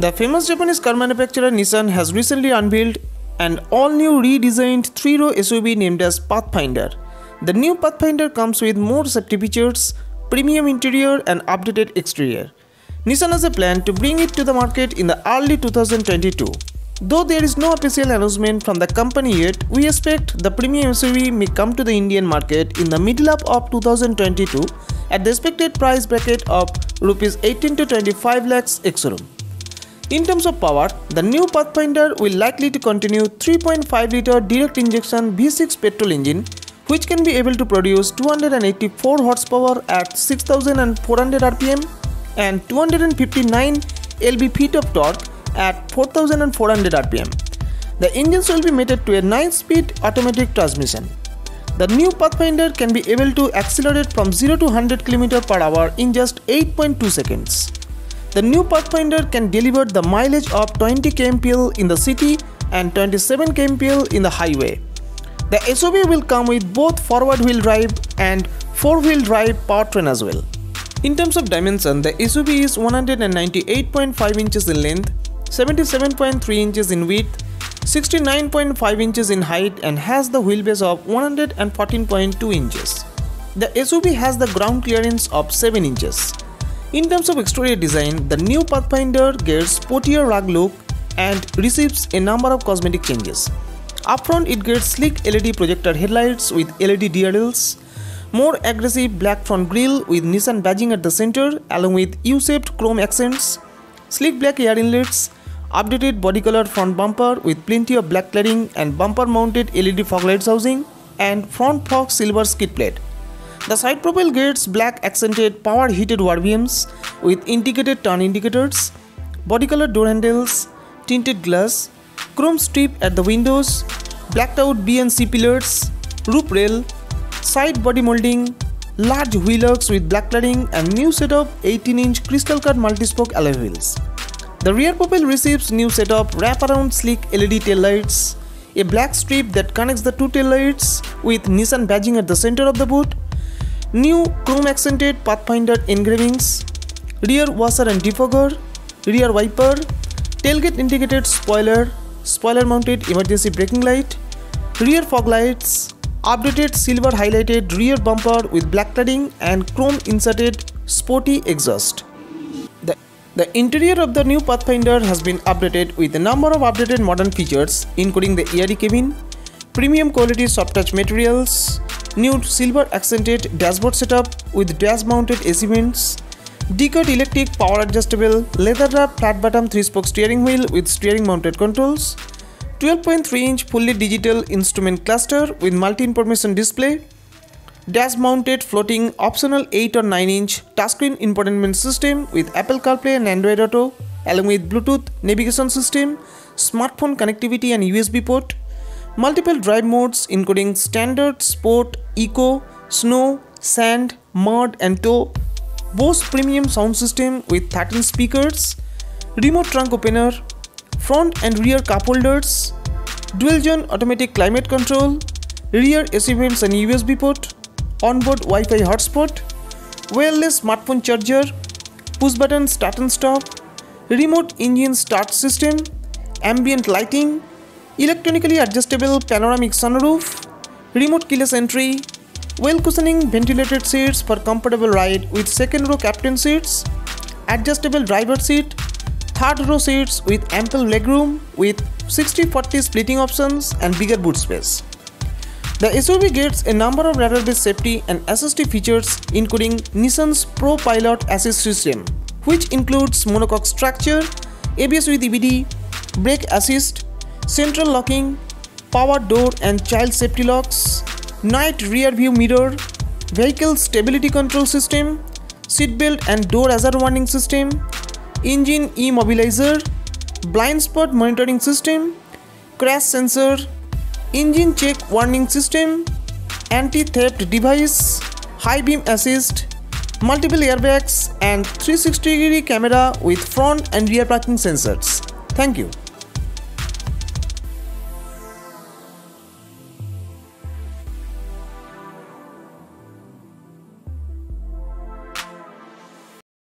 The famous Japanese car manufacturer Nissan has recently unveiled an all-new redesigned 3-row SUV named as Pathfinder. The new Pathfinder comes with more safety features, premium interior and updated exterior. Nissan has a plan to bring it to the market in the early 2022. Though there is no official announcement from the company yet, we expect the premium SUV may come to the Indian market in the middle of 2022 at the expected price bracket of Rs 18 to 25 lakhs ex-showroom. In terms of power, the new Pathfinder will likely to continue 3.5-litre direct injection V6 petrol engine, which can be able to produce 284 horsepower at 6,400 rpm and 259 lb-ft of torque at 4,400 rpm. The engines will be mated to a 9-speed automatic transmission. The new Pathfinder can be able to accelerate from 0 to 100 km per hour in just 8.2 seconds. The new Pathfinder can deliver the mileage of 20 kmpl in the city and 27 kmpl in the highway. The SUV will come with both forward-wheel drive and 4-wheel drive powertrain as well. In terms of dimension, the SUV is 198.5 inches in length, 77.3 inches in width, 69.5 inches in height and has the wheelbase of 114.2 inches. The SUV has the ground clearance of 7 inches. In terms of exterior design, the new Pathfinder gets sportier rug look and receives a number of cosmetic changes. Up front, it gets sleek LED projector headlights with LED DRLs, more aggressive black front grille with Nissan badging at the center along with U-shaped chrome accents, sleek black air inlets, updated body color front bumper with plenty of black cladding and bumper mounted LED fog lights housing, and front fog silver skid plate. The side profile gets black accented power heated RVMs with integrated turn indicators, body color door handles, tinted glass, chrome strip at the windows, blacked out B and C pillars, roof rail, side body molding, large wheel arcs with black cladding and new set of 18-inch crystal cut multi-spoke alloy wheels. The rear profile receives new set of wraparound sleek LED tail lights, a black strip that connects the two tail lights with Nissan badging at the center of the boot, new chrome accented Pathfinder engravings, rear washer and defogger, rear wiper, tailgate integrated spoiler, spoiler mounted emergency braking light, rear fog lights, updated silver highlighted rear bumper with black cladding and chrome inserted sporty exhaust. The interior of the new Pathfinder has been updated with a number of updated modern features including the airy cabin, premium quality soft touch materials, new silver accented dashboard setup with dash mounted AC vents, decut electric power adjustable leather wrap flat bottom 3-spoke steering wheel with steering mounted controls, 12.3-inch fully digital instrument cluster with multi-information display, dash mounted floating optional 8 or 9-inch touchscreen infotainment system with Apple CarPlay and Android Auto along with Bluetooth navigation system, smartphone connectivity and USB port, multiple drive modes including standard, sport, eco, snow, sand, mud and tow, Bose premium sound system with 13 speakers, remote trunk opener, front and rear cup holders, dual zone automatic climate control, rear AC vents and USB port, onboard Wi-Fi hotspot, wireless smartphone charger, push button start and stop, remote engine start system, ambient lighting, electronically adjustable panoramic sunroof, remote keyless entry, well cushioning ventilated seats for comfortable ride with second row captain seats, adjustable driver seat, third row seats with ample legroom with 60-40 splitting options and bigger boot space. The SUV gets a number of radar-based safety and assistive features including Nissan's Pro Pilot Assist system, which includes monocoque structure, ABS with EBD, brake assist, central locking, power door and child safety locks, night rear view mirror, vehicle stability control system, seatbelt and door hazard warning system, engine immobilizer, blind spot monitoring system, crash sensor, engine check warning system, anti-theft device, high beam assist, multiple airbags and 360-degree camera with front and rear parking sensors. Thank you.